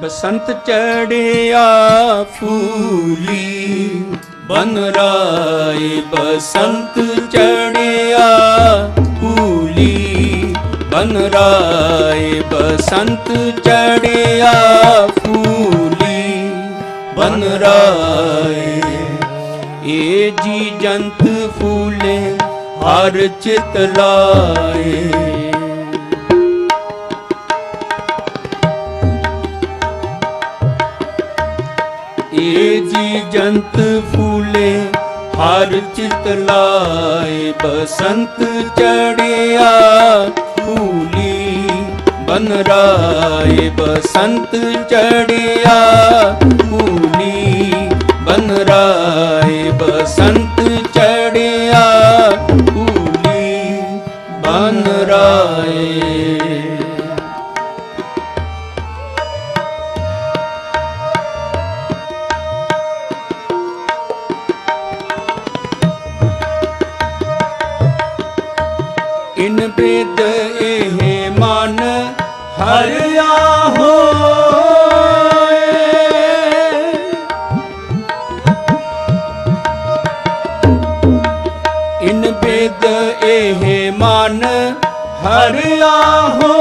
बसंत चढ़िया फूली बन राय, बसंत चढ़िया फूली बन राय, बसंत चढ़िया फूली बन राय। ये जी जंत फूले हर चित लाए, ये जी जंत फूले हर चित लाए, बसंत चढ़िया फूली बन राय, बसंत चढ़िया फूली बन राय, बसंत चढ़िया फूली बन राय। इन बेद एहे मन हरिया हो, इन बेद एहे मन हरिया हो,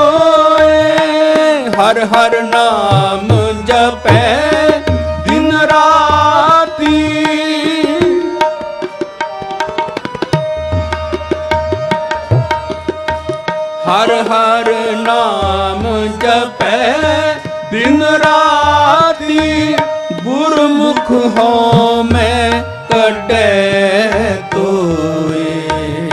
हर हर नाम जपै दिन राती, हर हर नाम जपै दिन राती, गुरमुख हो मैं कटे तोए,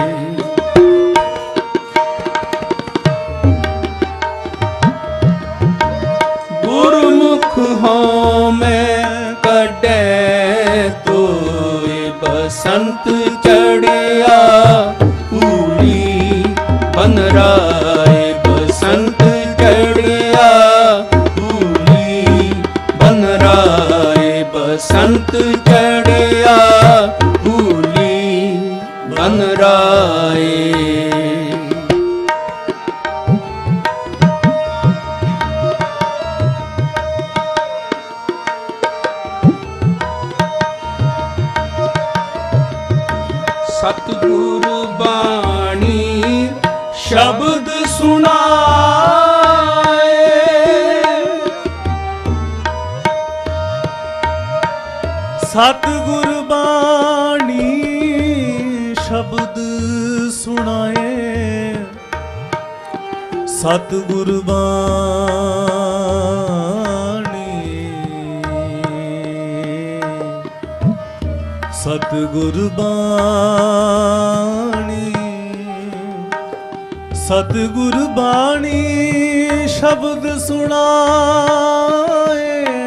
गुरमुख हो मैं कटे तोए, बसंत चढ़िया फूली बन राय, बसंत चढ़िया फूली बन राय, बसंत चढ़िया फूली बन राय। सतगुरु बाणी शब्द सुनाए, सतगुर बाणी शब्द सुनाए, सतगुर बाणी, सतगुर बाणी, सतगुर बाणी शब्द सुनाए,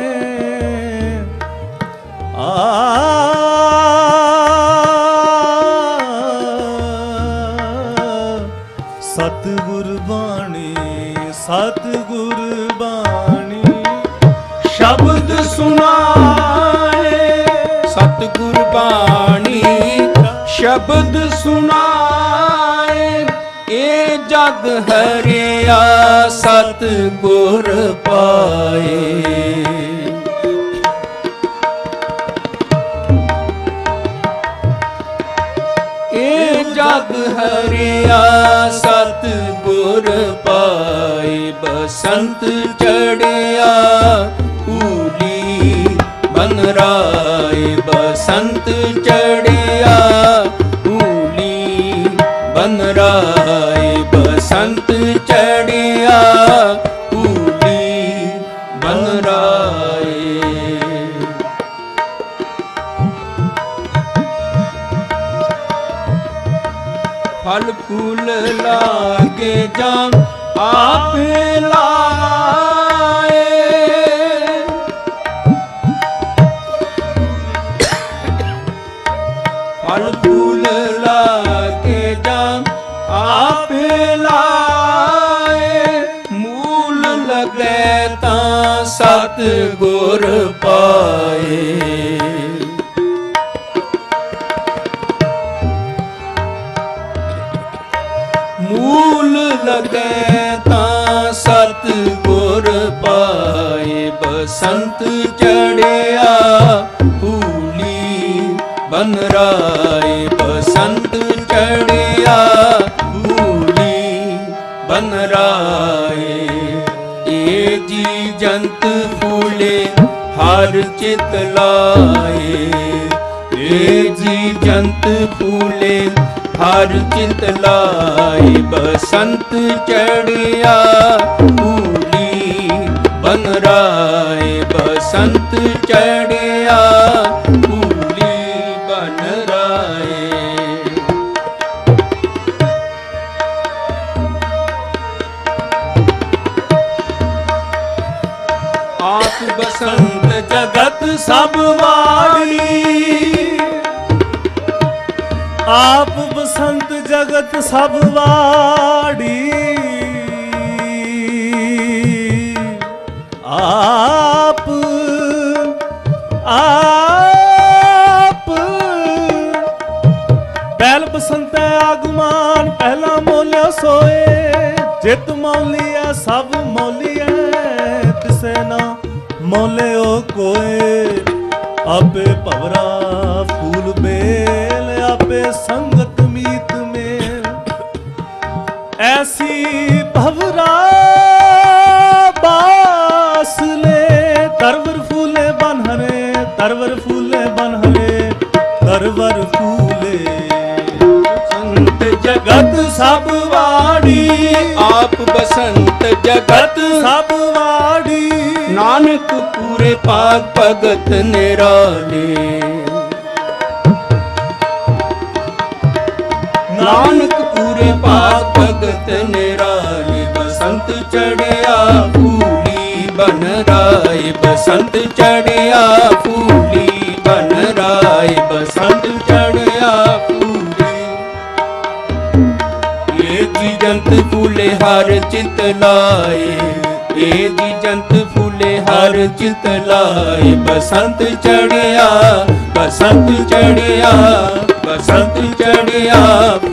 सतगुर बाणी, सतगुर बाणी शब्द सुनाए, सतगुर बाणी शब्द सुनाए, ए जग हरिया सतगुर पाए, ए जग हरिया सतगुर पाए, बसंत चढ़िया फूली बन राय, बसंत चढ़िया फूली बन राय, बसंत चढ़िया फूली बन राय। फल फूल लागे जाम आप लाए, फल फूल लागे जाम आप लाए, मूल लगे ता सतगुर पाए, मूल लगे ता सतगुर पाए, बसंत चढ़िया फूली बन राय बसंत चढ़िया फूली बन राय ए जी जंत फूले हर चित लाए ए जी जंत फूले हर चित लाए बसंत चढ़िया फूली बन राय बसंत चढ़िया फूली बन राय आप बसंत जगत सब वाड़ी आप बसंत जगत सब वाड़ी आप पहल बसंत आगमान पहला मोलिया सोए जित मौलिया सब मौलिया तिसे ना मोले ओ कोए आपे भवरा फूल बेल आपे संगत मीत में ऐसी भवरा बास ले तरवर फूले बन हरे तरवर फूले बन हरे तरवर फूले बसंत जगत सब वाड़ी आप बसंत जगत सब वाड़ी नानक पूरे पाक भगत निराले नानक पूरे पाक भगत निराले बसंत चढ़िया फूली बन राय बसंत चढ़िया फूली बन राय बसंत चढ़िया फूली ये जी जंत फूले हर चित लाए ए जी जंत फूले हर चित लाए बसंत चढ़िया बसंत चढ़िया बसंत चढ़िया